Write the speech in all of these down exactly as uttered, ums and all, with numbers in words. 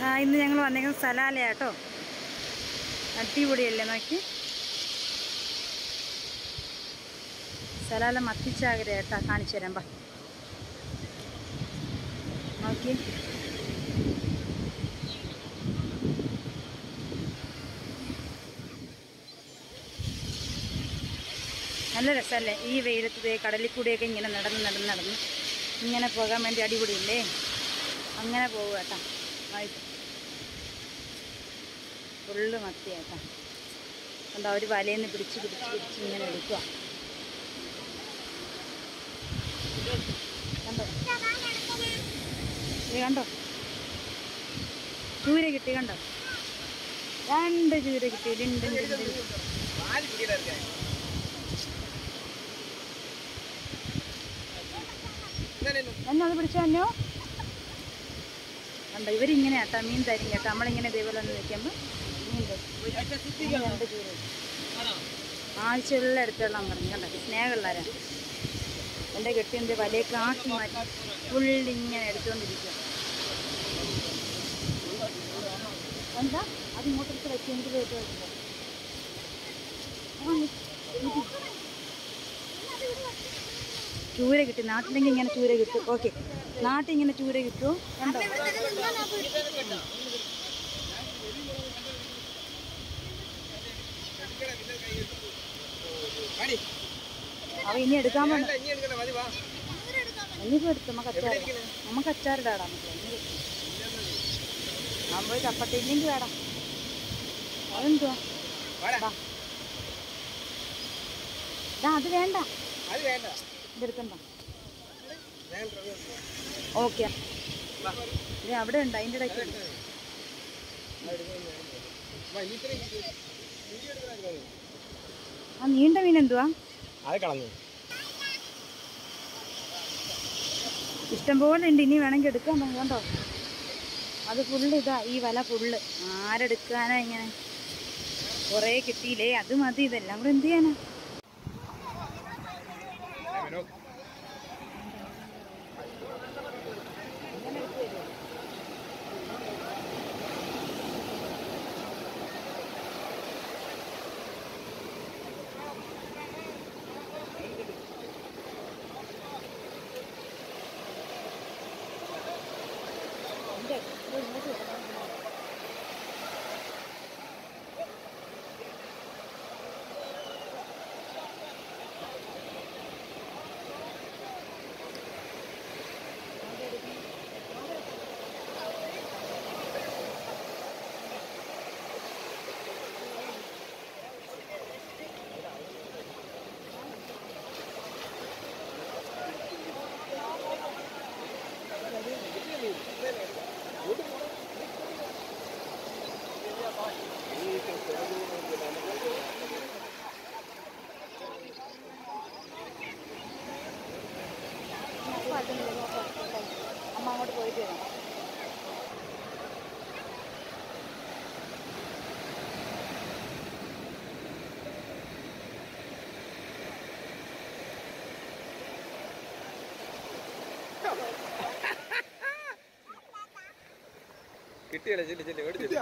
ഇന്ന് ഞങ്ങൾ വന്നേക്കുന്നത് സലാലയാട്ടോ. അടിപൊളിയല്ലേ നോക്കി. സലാല മത്തിച്ചാകര കേട്ടോ, കാണിച്ചു തരാം. ബാ നോക്കി. നല്ല രസമല്ലേ ഈ വെയിലത്ത് കടലിൽ കൂടിയൊക്കെ ഇങ്ങനെ നടന്ന് നടന്ന് നടന്ന് ഇങ്ങനെ പോകാൻ വേണ്ടി. അടിപൊളിയല്ലേ. അങ്ങനെ പോകുക കേട്ടോ. ആയിട്ട് ഫുള്ള് മത്തി കേട്ടോ. കണ്ടോ അവർ വലയിൽ നിന്ന് പിടിച്ച് പിടിച്ച് പിടിച്ച് ഇങ്ങനെ എടുക്കുക. കണ്ടോ ഈ കണ്ടോ ചൂര കിട്ടി. കണ്ടോ രണ്ട് ചൂര കിട്ടി. രണ്ട് എന്നത് പിടിച്ചോ എന്നോ. കണ്ടോ ഇവരിങ്ങനെ കേട്ടോ മീൻ തരും കേട്ടോ. നമ്മളിങ്ങനെ ഇതേപോലെ ഒന്ന് നിൽക്കുമ്പോൾ മീൻ തരും. രണ്ട് ചൂര ആഴ്ചയുള്ള എടുത്തോളാം പറഞ്ഞു. കണ്ടോ സ്നേഹമുള്ളവരാണ്. എൻ്റെ കെട്ടിൻ്റെ വലയൊക്കെ ആക്കി മാറ്റി ഫുള്ളിങ്ങനെ എടുത്തുകൊണ്ടിരിക്കുക. എന്താ അതിങ്ങോട്ടെടുത്ത് വെച്ച് എനിക്ക് പോയിട്ട് വെച്ചില്ല. ചൂര കിട്ടി. നാട്ടിലെങ്കിൽ ഇങ്ങനെ ചൂര കിട്ടും. ഓക്കെ നാട്ടിൽ ഇങ്ങനെ ചൂര കിട്ടും. കണ്ടോ അവ ഇനി എടുക്കാൻ വേണ്ട. ഇനിയിപ്പോൾ എടുത്തു നമുക്ക് അച്ചാർ. നമുക്ക് അച്ചാറിടാടാ. ഞാൻ പോയി ചപ്പട്ടില്ലെങ്കിൽ വേടാ. അതെന്തുവാ അത് വേണ്ട. ഇതെടുക്കണ്ട. ഓക്കെ ഇത് അവിടെ ഉണ്ട്. അതിൻ്റെ ഇടയ്ക്ക് ആ നീണ്ട മീൻ എന്തുവാ ഇഷ്ടംപോലെ ഉണ്ട്. ഇനി വേണമെങ്കിൽ എടുക്കാൻ കണ്ടോ. അത് ഫുള്ള് ഇതാ ഈ വല ഫുള്ള്. ആരെടുക്കാനാ ഇങ്ങനെ കുറേ കിട്ടിയില്ലേ. അത് മതി. ഇതെല്ലാം കൂടെ എന്ത് ചെയ്യാനാ. അമ്മ അങ്ങോട്ട് പോയിട്ട് വരാം. കിട്ടിയല്ലേ ചെല്ലി ചെല്ലി മേടിച്ചില്ല.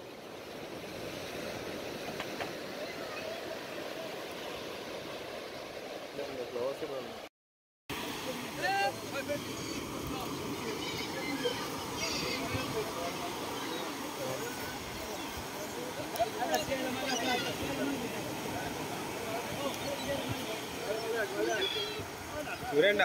ചൂരണ്ട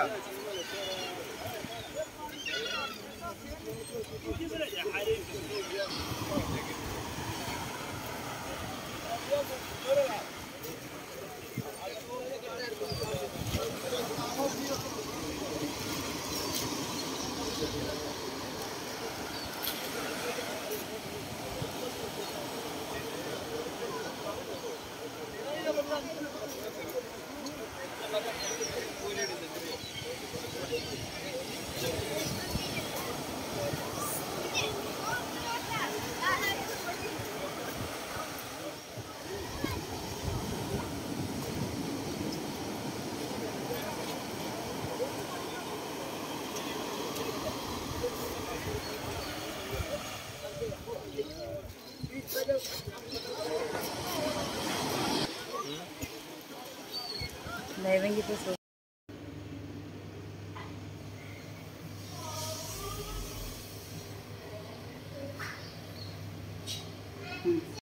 ദൈവമെങ്കിൽ ഇപ്പോൾ